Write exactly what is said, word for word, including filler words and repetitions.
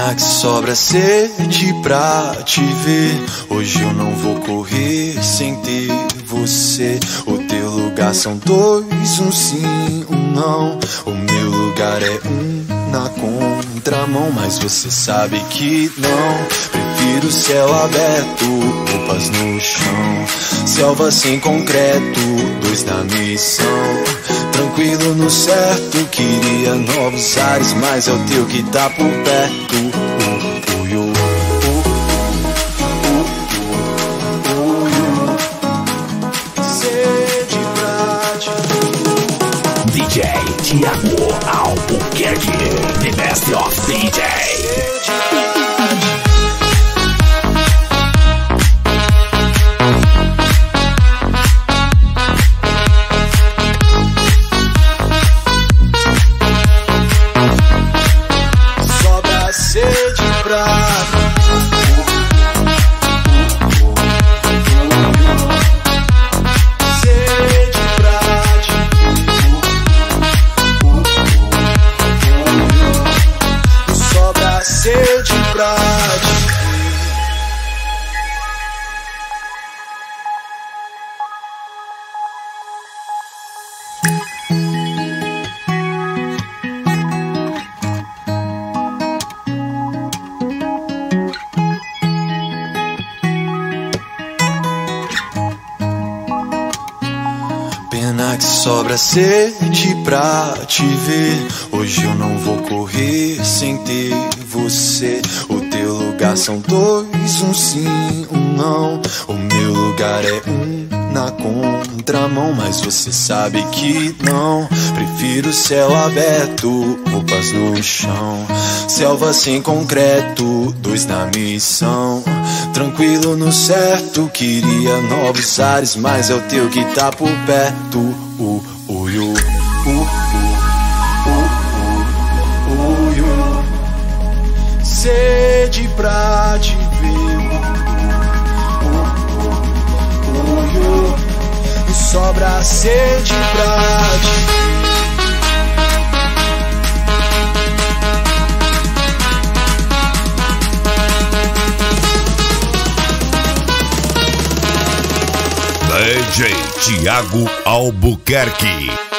Pena que sobra sede pra te ver. Hoje eu não vou correr sem ter você. O teu lugar são dois, um sim, um não. O meu lugar é um na contramão, mas você sabe que não. Prefiro céu aberto, roupas no chão. Selva sem concreto, dois na missão. Tranquilo no certo, queria novos ares, mas é o teu que tá por perto. Uh, uh, uh, uh, uh, uh, uh. Sede pra te ver. D J Thiago Albuquerque, the best of D J. Pena que sobra sede pra te ver. Hoje eu não vou correr sem ter você. O teu lugar são dois, um sim, um não. O meu lugar é um na contramão, mas você sabe que não. Prefiro céu aberto, roupas no chão. Selva sem concreto, dois na missão. Tranquilo no certo, queria novos ares, mas é o teu que tá por perto. Uh, uh, uh, uh, uh, uh, uh, uh. Sede pra te ver. Uh, uh, uh, uh. Sobra sede pra te ver. D J Thiago Albuquerque.